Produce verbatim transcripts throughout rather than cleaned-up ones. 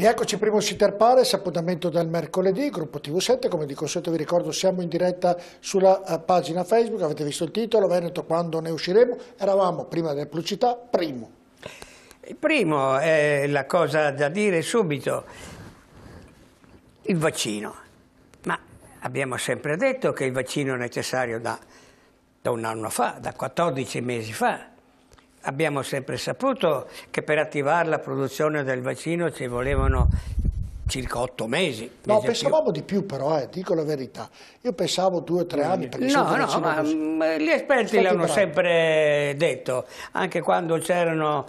Rieccoci, primo Iter Pares, appuntamento del mercoledì, gruppo T V sette, come di consueto vi ricordo siamo in diretta sulla uh, pagina Facebook, avete visto il titolo, Veneto quando ne usciremo, eravamo prima delle pubblicità, primo. Il primo è la cosa da dire subito, il vaccino, ma abbiamo sempre detto che il vaccino è necessario da, da un anno fa, da quattordici mesi fa. Abbiamo sempre saputo che per attivare la produzione del vaccino ci volevano circa otto mesi. No, pensavamo più. di più però, eh, dico la verità. Io pensavo due o tre anni. Perché no, no, ma così. Gli esperti l'hanno sempre detto, anche quando c'erano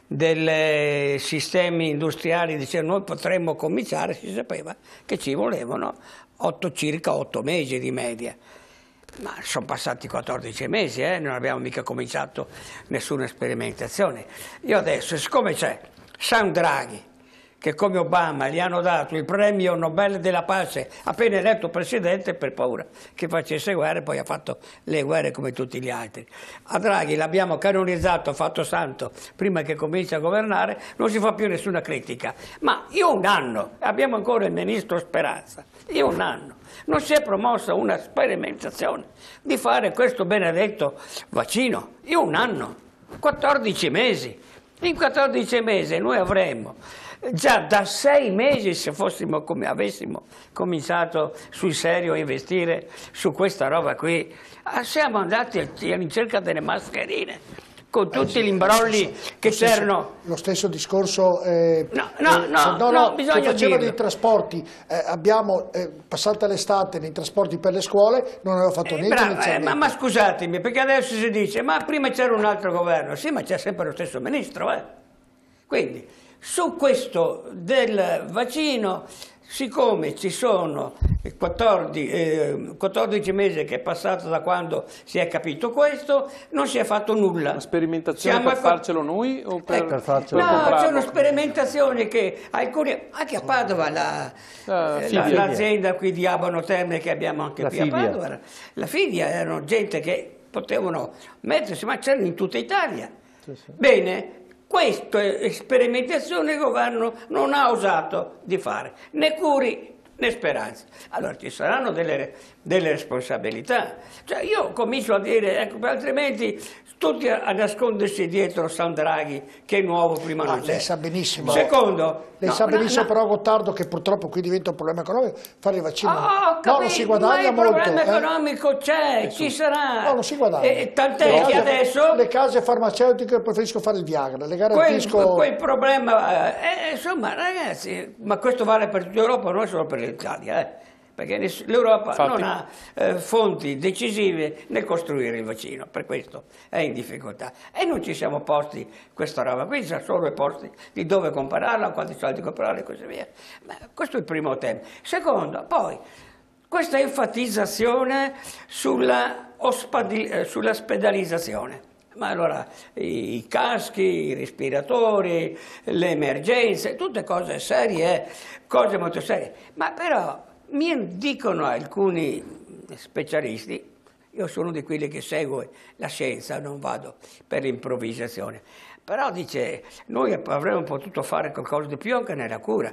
dei sistemi industriali, dicevano noi potremmo cominciare, si sapeva che ci volevano otto, circa otto mesi di media. Ma sono passati quattordici mesi, eh? Non abbiamo mica cominciato nessuna sperimentazione. Io adesso, siccome c'è Sam Draghi, che come Obama gli hanno dato il premio Nobel della pace appena eletto presidente per paura che facesse guerre, poi ha fatto le guerre come tutti gli altri. A Draghi l'abbiamo canonizzato, fatto santo, prima che cominci a governare, non si fa più nessuna critica. Ma io un anno, abbiamo ancora il ministro Speranza, io un anno. Non si è promossa una sperimentazione di fare questo benedetto vaccino. Io un anno, quattordici mesi. In quattordici mesi noi avremmo già da sei mesi, se fossimo come avessimo cominciato sul serio a investire su questa roba qui, siamo andati alla ricerca delle mascherine. Con tutti gli imbrogli che c'erano. Lo stesso discorso eh, no, no, eh, no, no, no, bisogna che faceva dirlo. dei trasporti, eh, abbiamo eh, passata l'estate nei trasporti per le scuole, non aveva fatto eh, niente bravo, eh, ma, ma scusatemi, perché adesso si dice, ma prima c'era un altro governo, sì, ma c'è sempre lo stesso ministro, eh. Quindi, su questo del vaccino, siccome ci sono quattordici, eh, quattordici mesi che è passato da quando si è capito questo, non si è fatto nulla. Una sperimentazione Siamo per farcelo noi o per, ecco, per farcelo no, comprarlo? c'è una sperimentazione che alcuni, anche a Padova, l'azienda la, la, qui di Abano Terme che abbiamo anche la qui Fidia. a Padova, la Fidia, erano gente che potevano mettersi, ma c'erano in tutta Italia. Sì, sì. Bene. Questa sperimentazione il governo non ha osato di fare, né Curi né Speranza. Allora ci saranno delle, delle responsabilità. Cioè io comincio a dire, ecco, altrimenti tutti a, a nascondersi dietro Sam Draghi, che è nuovo, prima ah, non c'è. Lei sa benissimo. Secondo, lei no, sa benissimo no, no. però Gottardo che purtroppo qui diventa un problema economico fare il vaccino. Oh, no, non si guadagna molto. Ma il problema eh? economico c'è, ci sarà. No, non si guadagna. E, tant'è che adesso... Le case farmaceutiche preferiscono fare il Viagra, le garantisco... Quel, quel problema, eh, insomma ragazzi, ma questo vale per tutta l'Europa, non solo per l'Italia, eh. Perché l'Europa non ha eh, fonti decisive nel costruire il vaccino, per questo è in difficoltà. E non ci siamo posti questa roba, qui ci sono solo i posti di dove comprarla, quanti soldi comprarla e così via. Ma questo è il primo tema. Secondo, poi, questa enfatizzazione sulla, ospedali, sulla ospedalizzazione. Ma allora i, i caschi, i respiratori, le emergenze, tutte cose serie, cose molto serie. Ma però... Mi dicono alcuni specialisti, io sono di quelli che segue la scienza, non vado per l'improvvisazione, però dice, noi avremmo potuto fare qualcosa di più anche nella cura.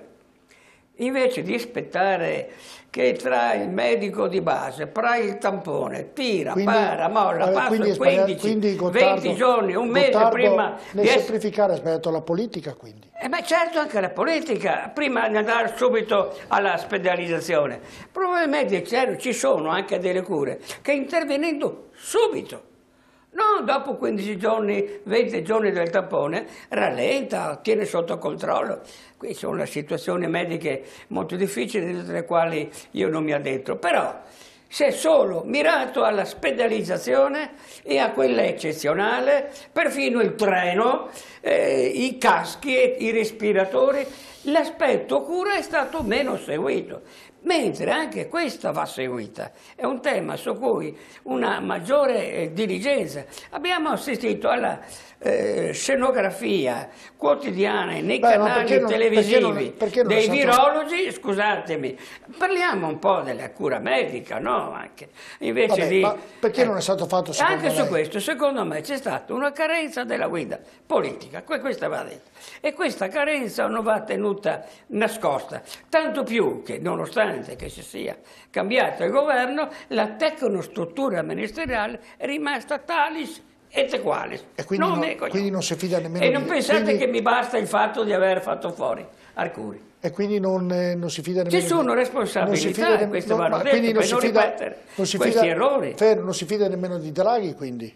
Invece di aspettare che tra il medico di base, tra il tampone, tira, quindi, para, molla, vabbè, passa quindi quindici, quindi Gottardo, venti giorni, un mese Gottardo, prima nel di essere... semplificare ha sbagliato la politica, quindi. Eh beh, certo, anche la politica, prima di andare subito alla ospedalizzazione. Probabilmente ci sono anche delle cure che intervenendo subito, non dopo quindici giorni, venti giorni del tampone, rallenta, tiene sotto controllo. Qui sono situazioni mediche molto difficili, delle quali io non mi addentro, però se è solo mirato alla ospedalizzazione e a quella eccezionale, perfino il treno, eh, i caschi, i respiratori, l'aspetto cura è stato meno seguito. Mentre anche questa va seguita, è un tema su cui una maggiore eh, diligenza. Abbiamo assistito alla eh, scenografia quotidiana nei Beh, canali non, televisivi perché non, perché non dei stato... virologi, scusatemi, parliamo un po' della cura medica, no? Anche. Invece Vabbè, di, ma perché eh, non è stato fatto secondo Anche lei? su questo, secondo me, c'è stata una carenza della guida politica, questa va detta, e questa carenza non va tenuta nascosta, tanto più che nonostante che si sia cambiato il governo, la tecnostruttura ministeriale è rimasta talis et qualis. E quindi non, non, quindi non si fida nemmeno E non di, pensate quindi... che mi basta il fatto di aver fatto fuori Arcuri. E quindi non, eh, non si fida nemmeno Ci sono di... responsabilità, e questo vanno detto, quindi non per si non fida, ripetere non si questi fida, errori. Fer, non si fida nemmeno di Draghi, quindi?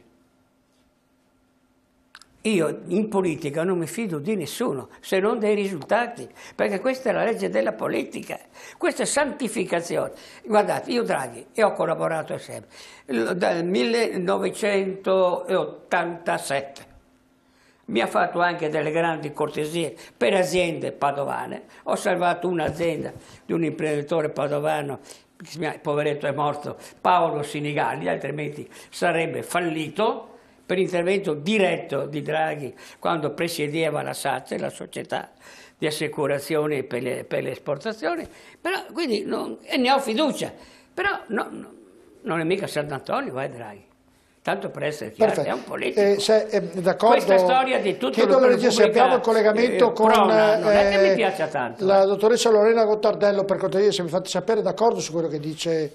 Io in politica non mi fido di nessuno, se non dei risultati, perché questa è la legge della politica, questa è santificazione. Guardate, io Draghi, e ho collaborato assieme, dal millenovecentottantasette, mi ha fatto anche delle grandi cortesie per aziende padovane, ho salvato un'azienda di un imprenditore padovano, il poveretto è morto, Paolo Sinigalli, altrimenti sarebbe fallito, per intervento diretto di Draghi quando presiedeva la SACE, la società di assicurazioni per le, per le esportazioni, però, quindi non, e ne ho fiducia, però no, no, non è mica Sant'Antonio, eh Draghi. Tanto per essere chiaro, Perfetto. è un politico. Eh, se, eh, Questa storia di tutto Chiedo alla regia se abbiamo il collegamento eh, con prona, non è che eh, mi piace tanto, la eh. dottoressa Lorena Gottardello, per cortesia, se mi fate sapere, d'accordo su quello che dice...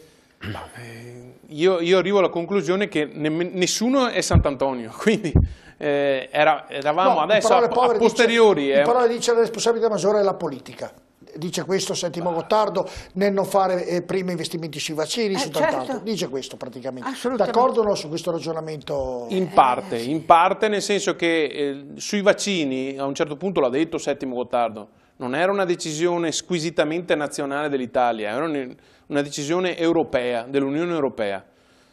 Io, io arrivo alla conclusione che ne, nessuno è Sant'Antonio, quindi eh, era, eravamo no, adesso a, a posteriori. Dice, eh. in parole dice la responsabilità maggiore è la politica. Dice questo Settimo Gottardo nel non fare eh, prima investimenti sui vaccini, eh, su certo. tant'altro. Dice questo praticamente. D'accordo o no su questo ragionamento? In parte, in parte nel senso che eh, sui vaccini, a un certo punto l'ha detto Settimo Gottardo, non era una decisione squisitamente nazionale dell'Italia, era una decisione europea, dell'Unione Europea.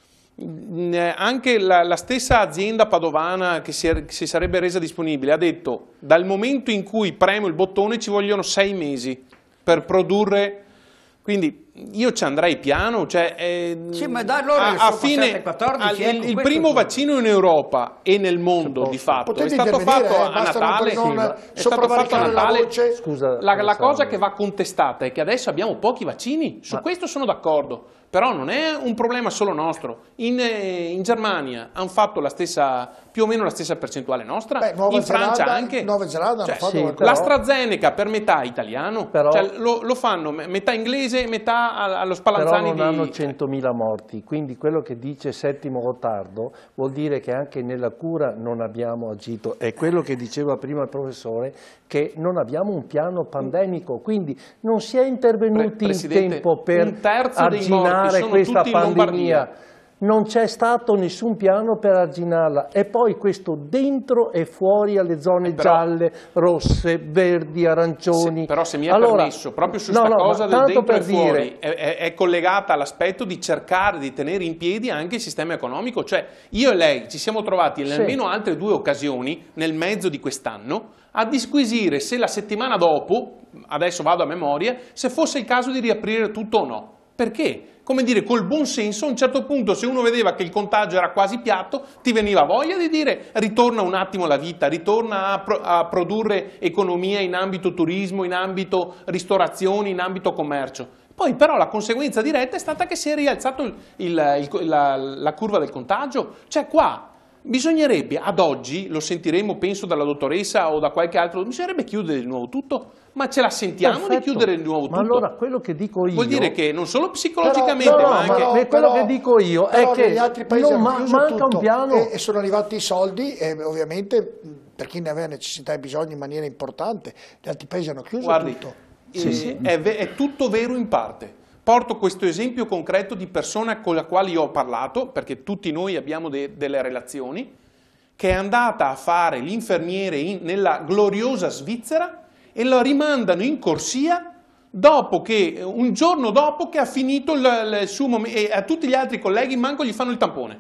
Anche la, la stessa azienda padovana che si, è, si sarebbe resa disponibile ha detto dal momento in cui premo il bottone ci vogliono sei mesi per produrre, quindi io ci andrei piano, cioè, eh, sì, ma da allora a, a fine quattordici, al, ecco, il primo vaccino in Europa e nel mondo di fatto è stato fatto eh, a Natale, non è stato fatto a Natale. La, Scusa, la, la cosa che va contestata è che adesso abbiamo pochi vaccini, su ma... questo sono d'accordo, però non è un problema solo nostro. In, in Germania hanno fatto la stessa, più o meno la stessa percentuale nostra, Beh, in Zelanda, Francia anche. Nuova Zelanda cioè, hanno fatto sì, però... l'AstraZeneca per metà italiano, però... cioè, lo, lo fanno metà inglese e metà allo Spallanzani. Però non di... hanno centomila morti, quindi quello che dice Settimo Gottardo vuol dire che anche nella cura non abbiamo agito. È quello che diceva prima il professore, che non abbiamo un piano pandemico, quindi non si è intervenuti in tempo per arginare questa pandemia. Non c'è stato nessun piano per arginarla, e poi questo dentro e fuori alle zone però, gialle, rosse, verdi, arancioni. Se, però se mi è allora, permesso, proprio su questa no, no, cosa del dentro per e fuori dire... è, è, è collegata all'aspetto di cercare di tenere in piedi anche il sistema economico, cioè io e lei ci siamo trovati in sì. almeno altre due occasioni nel mezzo di quest'anno a disquisire se la settimana dopo, adesso vado a memoria, se fosse il caso di riaprire tutto o no. Perché? Come dire, col buon senso, a un certo punto se uno vedeva che il contagio era quasi piatto, ti veniva voglia di dire ritorna un attimo la vita, ritorna a, pro a produrre economia in ambito turismo, in ambito ristorazione, in ambito commercio. Poi però la conseguenza diretta è stata che si è rialzato il, il, il, la, la curva del contagio. Cioè qua bisognerebbe, ad oggi, lo sentiremo penso dalla dottoressa o da qualche altro, bisognerebbe chiudere di nuovo tutto. Ma ce la sentiamo Perfetto. di chiudere di nuovo tutto? Ma allora quello che dico io... Vuol dire che non solo psicologicamente, però, no, ma anche... però, quello però, che dico io è che negli altri paesi non ma manca tutto, un piano... E, e sono arrivati i soldi, e ovviamente per chi ne aveva necessità e bisogno in maniera importante, gli altri paesi hanno chiuso Guardi, tutto. Eh, sì, sì. È, è tutto vero in parte. Porto questo esempio concreto di persona con la quale io ho parlato, perché tutti noi abbiamo de delle relazioni, che è andata a fare l'infermiere nella gloriosa Svizzera e lo rimandano in corsia dopo che, un giorno dopo che ha finito il, il suo momento, e a tutti gli altri colleghi manco gli fanno il tampone.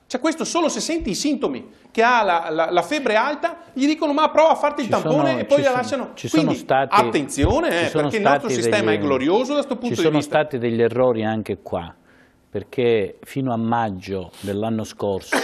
Cioè questo solo se senti i sintomi, che ha la, la, la febbre alta, gli dicono ma prova a farti il ci tampone sono, e poi la sono, lasciano. Ci Quindi sono stati, attenzione, eh, perché il nostro sistema degli, è glorioso da questo punto di vista. Ci sono stati degli errori anche qua, perché fino a maggio dell'anno scorso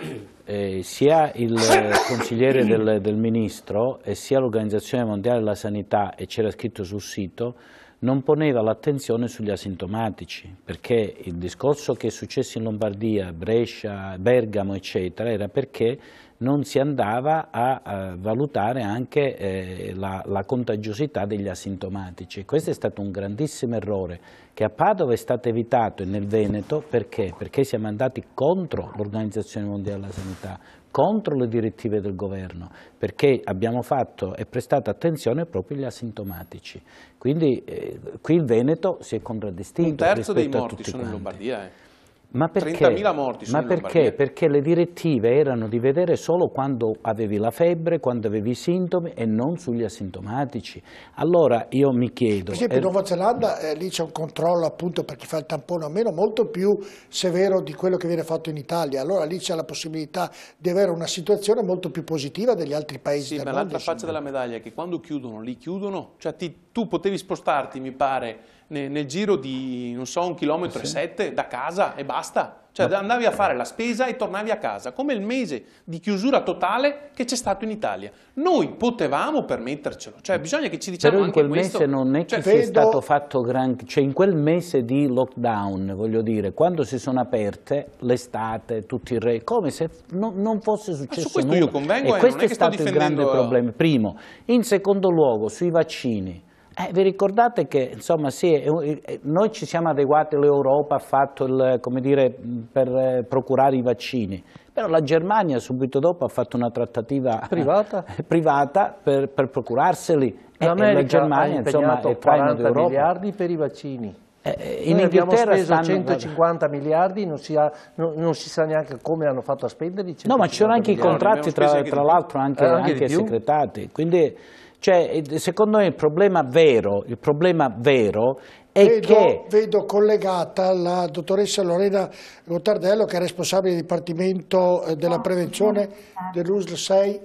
eh, sia il consigliere del, del ministro e sia l'Organizzazione Mondiale della Sanità, e c'era scritto sul sito, non poneva l'attenzione sugli asintomatici, perché il discorso che è successo in Lombardia, Brescia, Bergamo eccetera era perché non si andava a, a valutare anche eh, la, la contagiosità degli asintomatici. Questo è stato un grandissimo errore che a Padova è stato evitato, e nel Veneto perché? Perché siamo andati contro l'Organizzazione Mondiale della Sanità, contro le direttive del governo, perché abbiamo fatto e prestato attenzione proprio agli asintomatici. Quindi eh, qui il Veneto si è contraddistinto. Un terzo dei morti morti sono quanti. in Lombardia. Eh. Ma perché? trentamila morti sono Ma in perché? Lombardia. Perché le direttive erano di vedere solo quando avevi la febbre, quando avevi i sintomi e non sugli asintomatici. Allora io mi chiedo... Per esempio in Nuova Zelanda eh, lì c'è un controllo appunto per chi fa il tampone o meno molto più severo di quello che viene fatto in Italia, allora lì c'è la possibilità di avere una situazione molto più positiva degli altri paesi sì, del ma mondo. l'altra faccia della medaglia è che quando chiudono, li chiudono, cioè ti, tu potevi spostarti, mi pare, nel, nel giro di, non so, un chilometro sì. e sette da casa e basta. Cioè no. Andavi a fare la spesa e tornavi a casa, come il mese di chiusura totale che c'è stato in Italia. Noi potevamo permettercelo, cioè bisogna che ci diciamo Però in anche quel questo. mese non è che cioè, sia vedo... stato fatto gran... cioè in quel mese di lockdown, voglio dire, quando si sono aperte l'estate, tutti i re, come se non, non fosse successo su questo nulla. io convengo, e eh, questo non è è che sto stato il grande difendendo... problema, primo. In secondo luogo, sui vaccini. Eh, vi ricordate che insomma, sì, noi ci siamo adeguati, l'Europa ha fatto il, come dire, per eh, procurare i vaccini, però la Germania subito dopo ha fatto una trattativa privata, privata per, per procurarseli. L'America e la Germania ha insomma, è quaranta miliardi per i vaccini. Eh, in Noi abbiamo speso stanno... centocinquanta miliardi, non si, ha, non, non si sa neanche come hanno fatto a spendere i No, ma ci sono anche miliardi. i contratti tra, tra l'altro anche, eh, anche, anche secretati, quindi cioè, secondo me il problema vero, il problema vero è vedo, che... Vedo collegata la dottoressa Lorena Gottardello, che è responsabile del Dipartimento della Prevenzione dell'U S L sei.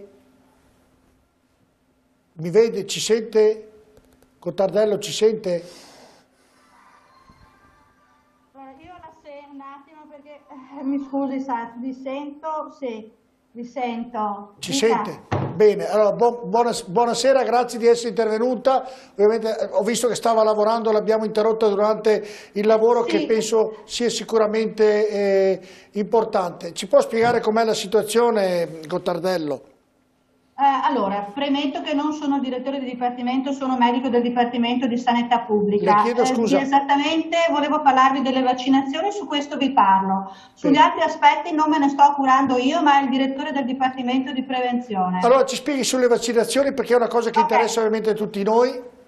Mi vede, ci sente? Gottardello ci sente? Io la sento un attimo perché, eh, mi scusi, sa, vi sento, sì, vi sento. Ci Dica. sente? Bene, allora bu buonas buonasera, grazie di essere intervenuta. Ovviamente ho visto che stava lavorando, l'abbiamo interrotta durante il lavoro, sì, che penso sia sicuramente eh, importante. Ci può spiegare com'è la situazione, Gottardello? Eh, allora, premetto che non sono direttore di dipartimento, sono medico del Dipartimento di Sanità Pubblica. Le chiedo scusa. Eh, esattamente, volevo parlarvi delle vaccinazioni, su questo vi parlo. Sugli sì. altri aspetti non me ne sto curando io, ma il direttore del Dipartimento di Prevenzione. Allora ci spieghi sulle vaccinazioni, perché è una cosa che okay. interessa ovviamente a tutti noi.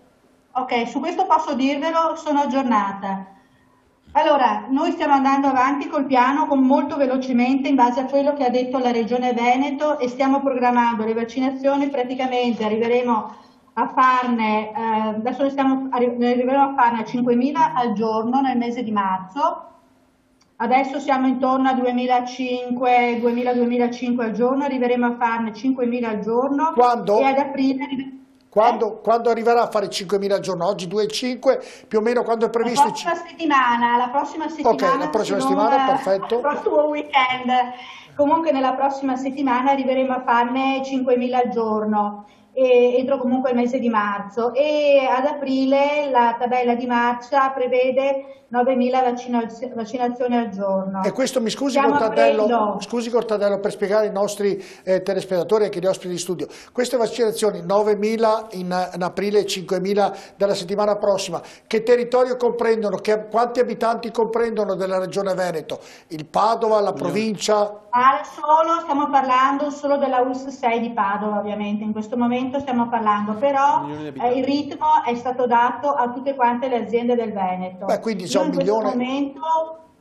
Ok, su questo posso dirvelo, sono aggiornata. Allora, noi stiamo andando avanti col piano con molto velocemente in base a quello che ha detto la Regione Veneto e stiamo programmando le vaccinazioni, praticamente arriveremo a farne, eh, adesso ne, stiamo, ne arriveremo a farne cinquemila al giorno nel mese di marzo, adesso siamo intorno a duemilacinque, duemila duemilacinque al giorno, arriveremo a farne cinquemila al giorno. Quando? E ad aprile... Quando, quando arriverà a fare cinquemila al giorno? Oggi due virgola cinque, più o meno quando è previsto? La prossima settimana, la prossima settimana. Ok, la prossima settimana, perfetto. Il prossimo weekend. Comunque nella prossima settimana arriveremo a farne cinquemila al giorno, e, entro comunque il mese di marzo, e ad aprile la tabella di marcia prevede novemila vaccinazioni al giorno. E questo mi scusi Gottardello, scusi Gottardello, per spiegare ai nostri eh, telespettatori e anche agli ospiti di studio, queste vaccinazioni novemila in, in aprile e cinquemila dalla settimana prossima, che territorio comprendono, che, quanti abitanti comprendono della regione Veneto? Il Padova, la provincia? Ah, solo, stiamo parlando solo della U S sei di Padova, ovviamente, in questo momento stiamo parlando, però eh, il ritmo è stato dato a tutte quante le aziende del Veneto. Beh, quindi c'è un in milione... questo momento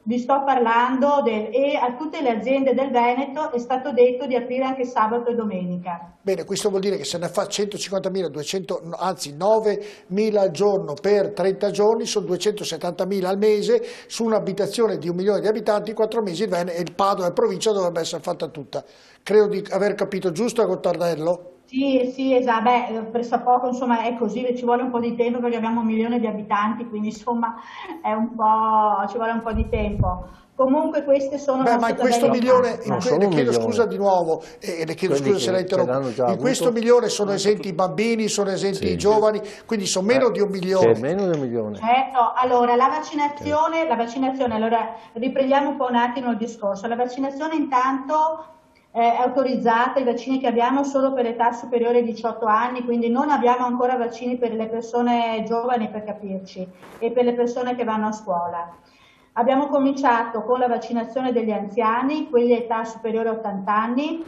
vi sto parlando del, e a tutte le aziende del Veneto è stato detto di aprire anche sabato e domenica. Bene, questo vuol dire che se ne fa centocinquantamila, duecento, anzi novemila al giorno per trenta giorni, sono duecentosettantamila al mese, su un'abitazione di un milione di abitanti, in quattro mesi il Veneto e il Padova e provincia dovrebbe essere fatta tutta. Credo di aver capito giusto, Gottardello? Sì, sì, esatto, beh, pressappoco insomma è così, ci vuole un po' di tempo perché abbiamo un milione di abitanti, quindi insomma è un po', ci vuole un po' di tempo. Comunque queste sono... Beh, ma in questo milione, in que le chiedo milione. scusa di nuovo, e le chiedo Quelli scusa se la interrompo, in avuto. questo milione sono esenti i bambini, sono esenti Sì. i giovani, quindi sono meno eh, di un milione. Sì, meno di un milione. Certo, allora la vaccinazione, la vaccinazione, allora riprendiamo un po' un attimo il discorso, la vaccinazione intanto è autorizzata, i vaccini che abbiamo solo per l'età superiore ai diciotto anni, quindi non abbiamo ancora vaccini per le persone giovani, per capirci, e per le persone che vanno a scuola. Abbiamo cominciato con la vaccinazione degli anziani, quelli a età superiore a ottanta anni,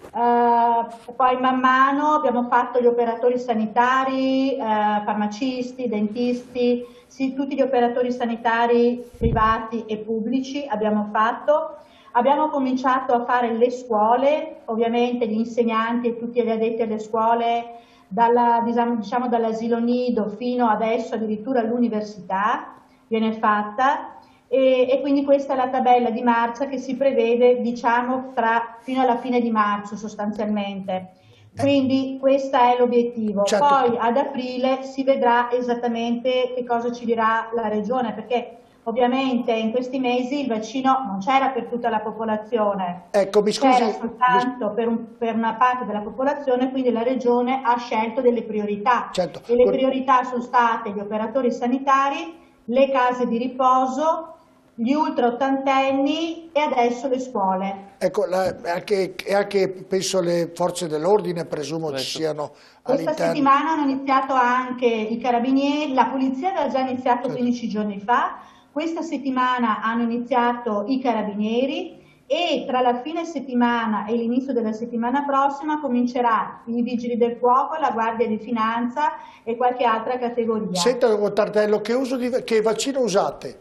eh, poi man mano abbiamo fatto gli operatori sanitari, eh, farmacisti, dentisti, sì, tutti gli operatori sanitari privati e pubblici abbiamo fatto. Abbiamo cominciato a fare le scuole, ovviamente gli insegnanti e tutti gli addetti alle scuole, dalla, diciamo, dall'asilo nido fino adesso addirittura all'università, viene fatta. E, e quindi questa è la tabella di marcia che si prevede, diciamo, fra, fino alla fine di marzo sostanzialmente. Quindi questo è l'obiettivo. Certo. Poi ad aprile si vedrà esattamente che cosa ci dirà la Regione, perché ovviamente in questi mesi il vaccino non c'era per tutta la popolazione, Ecco, mi scusi, c'era soltanto per, un, per una parte della popolazione, quindi la Regione ha scelto delle priorità. Certo. E le priorità sono state gli operatori sanitari, le case di riposo, gli ultra ottantenni e adesso le scuole. Ecco, la, anche, anche penso le forze dell'ordine, presumo ci siano Questa all'interno. settimana hanno iniziato anche i carabinieri, la polizia aveva già iniziato quindici giorni fa, questa settimana hanno iniziato i carabinieri e tra la fine settimana e l'inizio della settimana prossima comincerà i vigili del fuoco, la guardia di finanza e qualche altra categoria. Senta, Gottardello, che, uso di, che vaccino usate?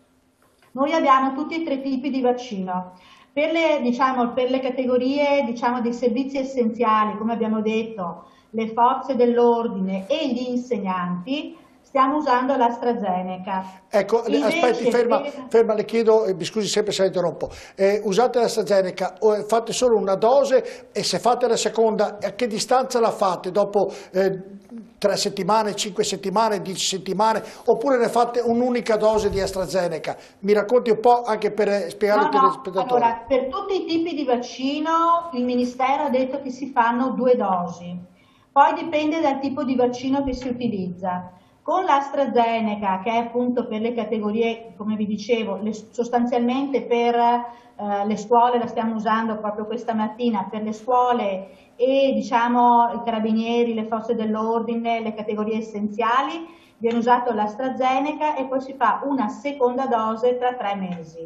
Noi abbiamo tutti e tre tipi di vaccino. Per le, diciamo, per le categorie diciamo, dei servizi essenziali, come abbiamo detto, le forze dell'ordine e gli insegnanti, stiamo usando l'AstraZeneca. Ecco, Invece, aspetti, ferma, per... ferma, le chiedo, mi scusi sempre se la interrompo, eh, usate l'AstraZeneca, fate solo una dose e se fate la seconda, a che distanza la fate? Dopo eh, tre settimane, cinque settimane, dieci settimane, oppure ne fate un'unica dose di AstraZeneca? Mi racconti un po' anche per spiegare no, ai no. telespettatori. Allora, per tutti i tipi di vaccino il Ministero ha detto che si fanno due dosi, poi dipende dal tipo di vaccino che si utilizza. Con l'AstraZeneca, che è appunto per le categorie, come vi dicevo, le, sostanzialmente per eh, le scuole, la stiamo usando proprio questa mattina, per le scuole e diciamo i carabinieri, le forze dell'ordine, le categorie essenziali, viene usato l'AstraZeneca e poi si fa una seconda dose tra tre mesi.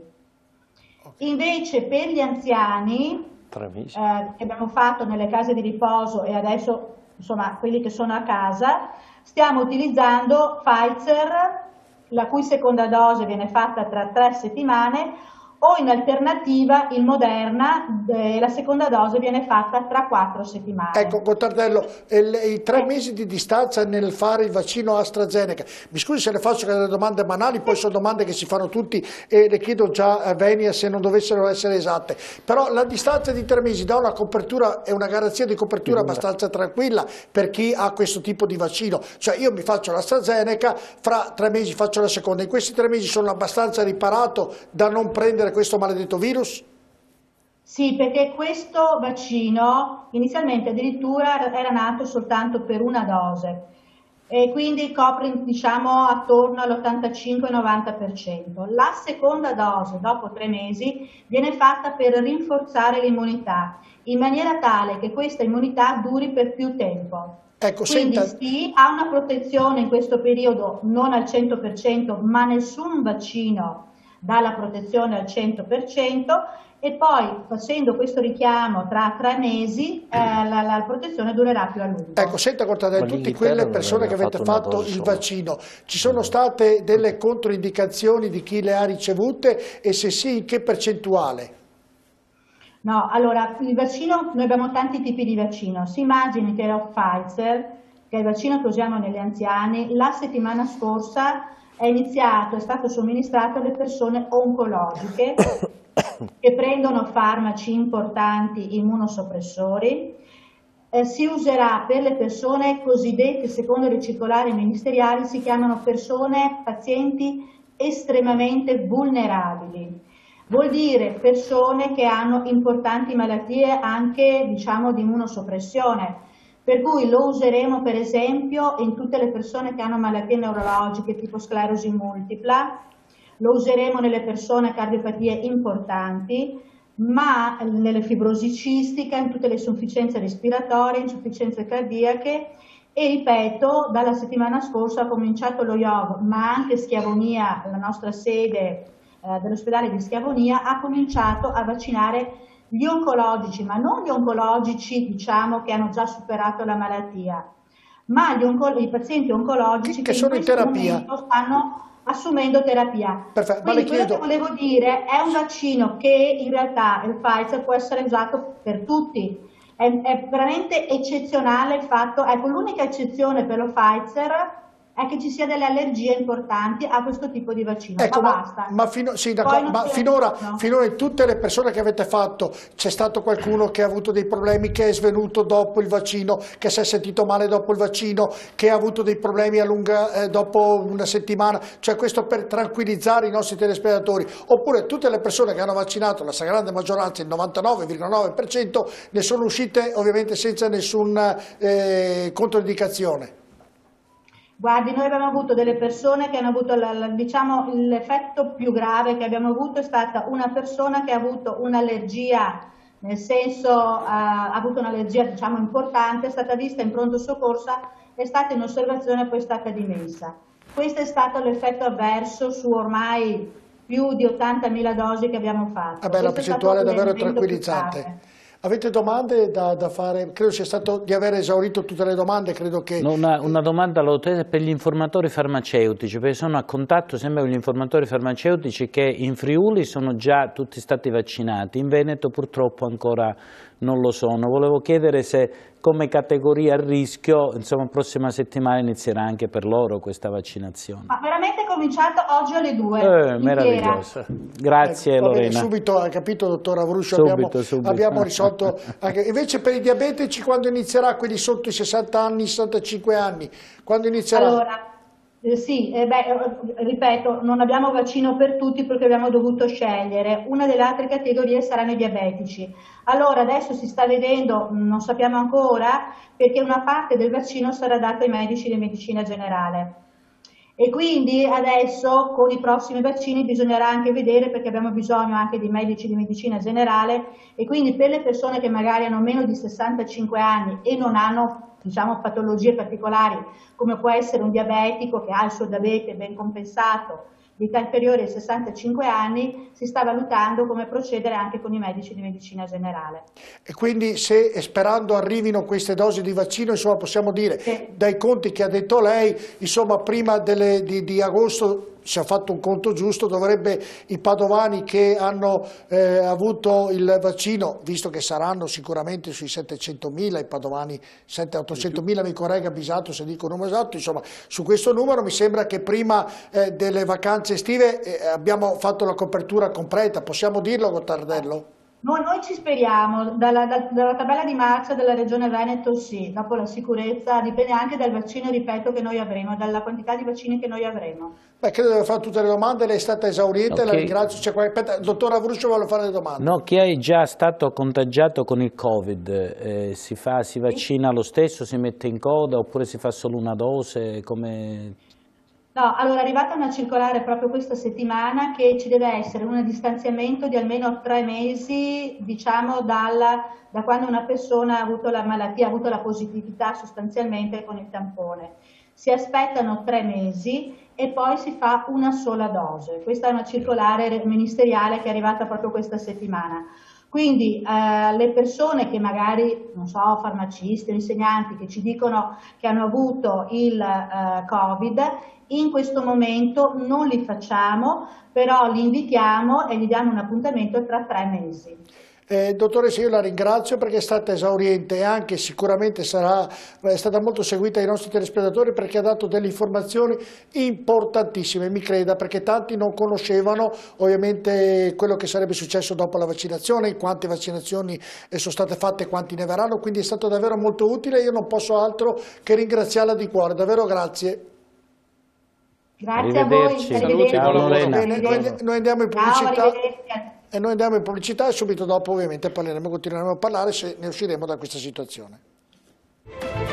Invece per gli anziani, tre mesi. Eh, che abbiamo fatto nelle case di riposo e adesso insomma quelli che sono a casa, stiamo utilizzando Pfizer, la cui seconda dose viene fatta tra tre settimane, o in alternativa il Moderna, eh, la seconda dose viene fatta tra quattro settimane. Ecco, Gottardello, eh, i tre mesi di distanza nel fare il vaccino AstraZeneca, mi scusi se le faccio delle domande banali, poi sono domande che si fanno tutti e le chiedo già a Venia se non dovessero essere esatte, però la distanza di tre mesi dà una copertura e una garanzia di copertura abbastanza tranquilla per chi ha questo tipo di vaccino, cioè io mi faccio l'AstraZeneca, fra tre mesi faccio la seconda, in questi tre mesi sono abbastanza riparato da non prendere questo maledetto virus? Sì, perché questo vaccino inizialmente addirittura era nato soltanto per una dose e quindi copre diciamo attorno all'ottantacinque novanta per cento. La seconda dose dopo tre mesi viene fatta per rinforzare l'immunità in maniera tale che questa immunità duri per più tempo. Ecco, quindi senta... sì, ha una protezione in questo periodo non al cento per cento, ma nessun vaccino dà la protezione al cento per cento e poi facendo questo richiamo tra tre mesi eh, la, la protezione durerà più a lungo. Ecco, senta Cortadè, tutte quelle persone che avete fatto il vaccino, ci sono state delle controindicazioni di chi le ha ricevute e se sì in che percentuale? No, allora il vaccino, noi abbiamo tanti tipi di vaccino, si immagini che lo Pfizer, che è il vaccino che usiamo negli anziani, la settimana scorsa è iniziato, è stato somministrato alle persone oncologiche che prendono farmaci importanti immunosoppressori. Eh, si userà per le persone cosiddette, secondo le circolari ministeriali, si chiamano persone, pazienti estremamente vulnerabili. Vuol dire persone che hanno importanti malattie anche, diciamo, di immunosoppressione. Per cui lo useremo per esempio in tutte le persone che hanno malattie neurologiche tipo sclerosi multipla, lo useremo nelle persone cardiopatie importanti, ma nelle fibrosi cistica, in tutte le insufficienze respiratorie, insufficienze cardiache e ripeto, dalla settimana scorsa ha cominciato lo I O V, ma anche Schiavonia, la nostra sede eh, dell'ospedale di Schiavonia, ha cominciato a vaccinare gli oncologici, ma non gli oncologici diciamo che hanno già superato la malattia, ma gli onco- i pazienti oncologici che, che sono in in terapia momento stanno assumendo terapia. Perfetto, Quindi ma quello chiedo... che volevo dire è un vaccino che in realtà il Pfizer può essere usato per tutti, è, è veramente eccezionale il fatto, ecco l'unica eccezione per lo Pfizer è che ci sia delle allergie importanti a questo tipo di vaccino, ecco, ma ma basta. Ma, fino, sì, ma finora, no. finora in tutte le persone che avete fatto c'è stato qualcuno che ha avuto dei problemi, che è svenuto dopo il vaccino, che si è sentito male dopo il vaccino, che ha avuto dei problemi a lunga, eh, dopo una settimana, cioè questo per tranquillizzare i nostri telespettatori, oppure tutte le persone che hanno vaccinato, la stragrande maggioranza, il novantanove virgola nove per cento, ne sono uscite ovviamente senza nessuna eh, controindicazione? Guardi, noi abbiamo avuto delle persone che hanno avuto, la, la, diciamo, l'effetto più grave che abbiamo avuto è stata una persona che ha avuto un'allergia, nel senso ha avuto un'allergia diciamo importante, è stata vista in pronto soccorso, è stata in osservazione e poi è stata dimessa. Questo è stato l'effetto avverso su ormai più di ottantamila dosi che abbiamo fatto. Vabbè, la percentuale è davvero tranquillizzante. Avete domande da, da fare? Credo sia stato di aver esaurito tutte le domande, credo che... No, una, una domanda per gli informatori farmaceutici, perché sono a contatto sempre con gli informatori farmaceutici che in Friuli sono già tutti stati vaccinati, in Veneto purtroppo ancora non lo sono. Volevo chiedere se come categoria a rischio, insomma, prossima settimana inizierà anche per loro questa vaccinazione. Ma veramente è cominciato oggi alle due. Eh, meraviglioso. Grazie ecco, Lorena. Bene, subito, ha capito dottor Avruscio, subito, abbiamo, subito. abbiamo risolto. Anche, invece per i diabetici quando inizierà, quelli sotto i sessanta anni, sessantacinque anni, quando inizierà? Allora, eh, sì, eh beh, ripeto, non abbiamo vaccino per tutti perché abbiamo dovuto scegliere. Una delle altre categorie saranno i diabetici. Allora adesso si sta vedendo, non sappiamo ancora, perché una parte del vaccino sarà data ai medici di medicina generale. E quindi adesso con i prossimi vaccini bisognerà anche vedere, perché abbiamo bisogno anche di medici di medicina generale, e quindi per le persone che magari hanno meno di sessantacinque anni e non hanno diciamo patologie particolari, come può essere un diabetico che ha il suo diabete ben compensato, di età inferiore ai sessantacinque anni, si sta valutando come procedere anche con i medici di medicina generale. E quindi se sperando arrivino queste dosi di vaccino, insomma possiamo dire, sì, dai conti che ha detto lei, insomma prima delle, di, di agosto, se ha fatto un conto giusto, dovrebbe i padovani che hanno eh, avuto il vaccino, visto che saranno sicuramente sui settecentomila, i padovani ottocentomila, mi corregga Bisato se dico il numero esatto, insomma su questo numero mi sembra che prima eh, delle vacanze estive eh, abbiamo fatto la copertura completa, possiamo dirlo Gottardello? Noi, noi ci speriamo, dalla, da, dalla tabella di marcia della Regione Veneto sì, dopo la sicurezza dipende anche dal vaccino, ripeto, che noi avremo, dalla quantità di vaccini che noi avremo. Beh, credo di aver fatto tutte le domande, lei è stata esauriente, okay, la ringrazio. C'è qualche... Aspetta, il dottor Avruscio vuole fare le domande. No, chi è già stato contagiato con il Covid, eh, si, fa, si vaccina lo stesso, si mette in coda oppure si fa solo una dose? Come... No, allora è arrivata una circolare proprio questa settimana che ci deve essere un distanziamento di almeno tre mesi, diciamo, dalla, da quando una persona ha avuto la malattia, ha avuto la positività sostanzialmente con il tampone. si aspettano tre mesi e poi si fa una sola dose. Questa è una circolare ministeriale che è arrivata proprio questa settimana. Quindi eh, le persone che magari, non so, farmacisti o insegnanti che ci dicono che hanno avuto il eh, Covid, in questo momento non li facciamo, però li invitiamo e gli diamo un appuntamento tra tre mesi. Eh, dottoressa, io la ringrazio perché è stata esauriente e anche sicuramente sarà, è stata molto seguita dai nostri telespettatori perché ha dato delle informazioni importantissime, mi creda, perché tanti non conoscevano ovviamente quello che sarebbe successo dopo la vaccinazione, quante vaccinazioni sono state fatte e quanti ne verranno, quindi è stato davvero molto utile. Io non posso altro che ringraziarla di cuore, davvero grazie. Grazie a voi, saluti, buon lavoro. Bene, noi, noi andiamo in pubblicità. Ciao, E noi andiamo in pubblicità e subito dopo ovviamente parleremo, continueremo a parlare se ne usciremo da questa situazione.